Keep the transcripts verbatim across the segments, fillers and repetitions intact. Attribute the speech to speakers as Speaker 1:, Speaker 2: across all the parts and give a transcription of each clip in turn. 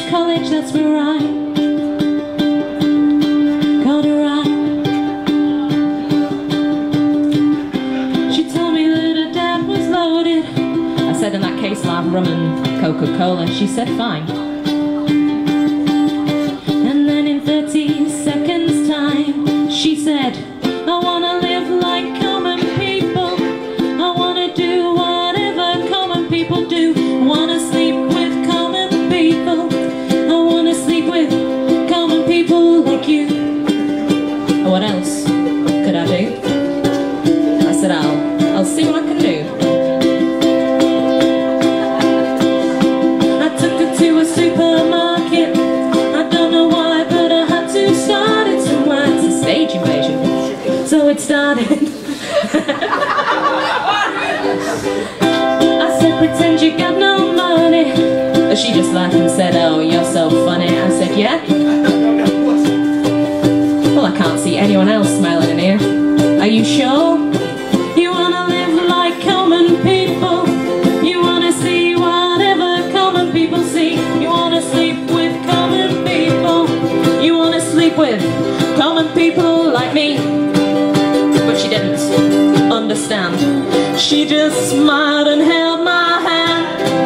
Speaker 1: college, that's where I got her right. She told me that her dad was loaded. I said, in that case, I'll have rum and Coca-Cola. She said, fine. And then in thirty seconds time, she said, I wanna live like common people. I wanna do whatever common people do. I wanna sleep with common people. I wanna sleep with common people like you. What else could I do? I said, I'll, I'll see what I can do. I took her to a supermarket. I don't know why, but I had to start it somewhere. It's a stage invasion. So it started. I said, pretend you got no money. She just laughed and said, oh, you're so funny. I said, yeah? Well, I can't see anyone else smiling in here. Are you sure? You wanna live like common people. You wanna see whatever common people see. You wanna sleep with common people. You wanna sleep with common people like me. But she didn't understand. She just smiled and held my hand.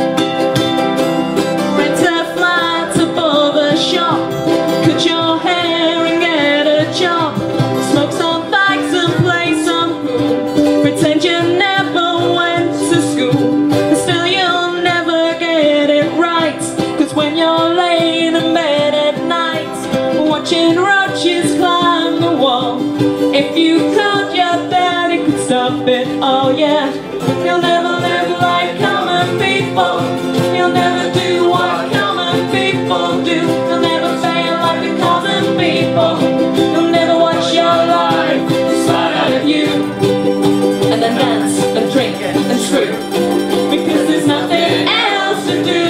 Speaker 1: Rent a flat above a shop. Cut your hair and get a job. Smoke some bags and play some pool. Pretend you never went to school. And still you'll never get it right. Cause when you're laying in bed at night, watching roaches climb the wall, if you called your daddy could stop it, oh yeah. You'll never live like common people. You'll never do what common people do. You'll never fail like the common people. You'll never watch your life slide out of you. And then dance and drink and screw. Because there's nothing else to do.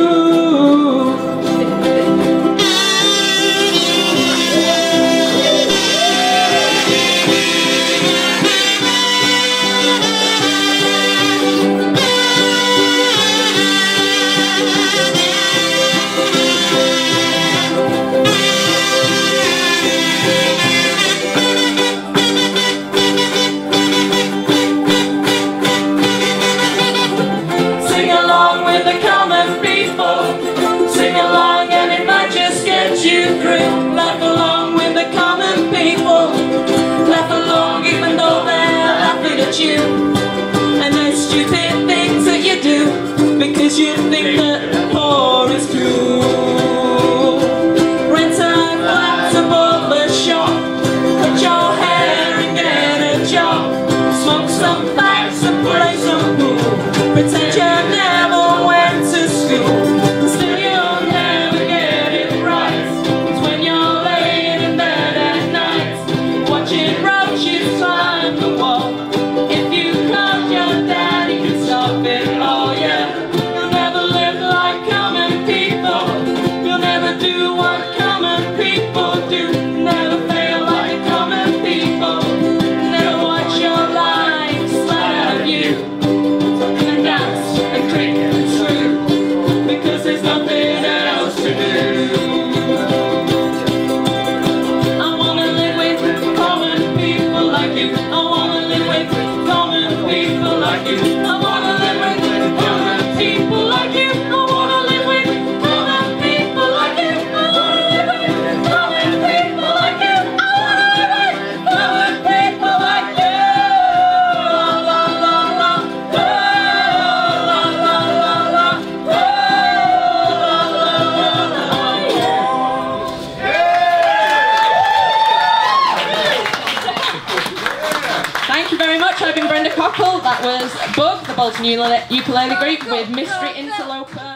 Speaker 1: Laugh along with the common people. Laugh along even though they're laughing at you. And the stupid things that you do because you think that poor is cool. Rent a flat above a shop. Cut your hair and get a job. Smoke some bags and play some pool. Pretend you never went to school.
Speaker 2: I've been Brenda Cockle. That was Bug, the Bolton Ukulele Group with Mystery Interloper.